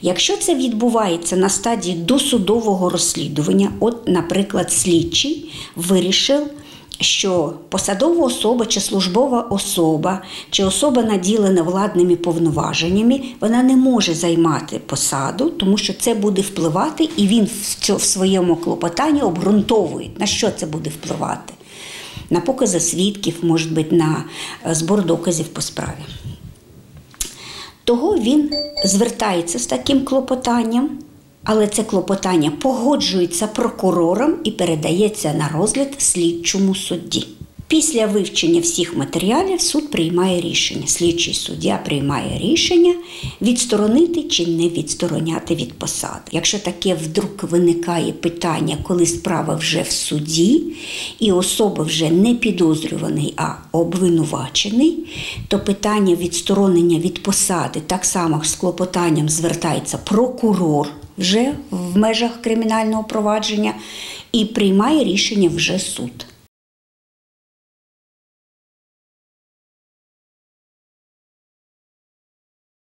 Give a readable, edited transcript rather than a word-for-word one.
Якщо це відбувається на стадії досудового розслідування, от, наприклад, слідчий вирішив, що посадова особа чи службова особа, чи особа, наділена владними повноваженнями, вона не може займати посаду, тому що це буде впливати, і він в своєму клопотанні обґрунтовує, на що це буде впливати. На покази свідків, може бути, на збор доказів по справі. Того він звертається з таким клопотанням, але це клопотання погоджується прокурором і передається на розгляд слідчому судді. Після вивчення всіх матеріалів суд приймає рішення. Слідчий суддя приймає рішення відсторонити чи не відстороняти від посади. Якщо таке вдруг виникає питання, коли справа вже в суді і особа вже не підозрюваний, а обвинувачений, то питання відсторонення від посади так само з клопотанням звертається прокурор вже в межах кримінального провадження і приймає рішення вже суд.